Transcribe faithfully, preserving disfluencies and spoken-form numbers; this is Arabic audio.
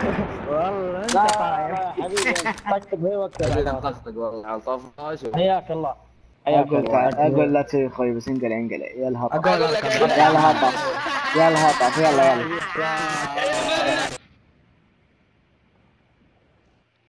والله انت لا طايح. لا حبيبي طقطق هي وقت حبيبي العباد. نطقطق والله على طفاش. حياك الله. حياك اقول الله. اقول لا تسوي اخوي بس انقلع انقلع يا الهطف. اقول لك يا الهطف يا الهطف يلا يلا. يلا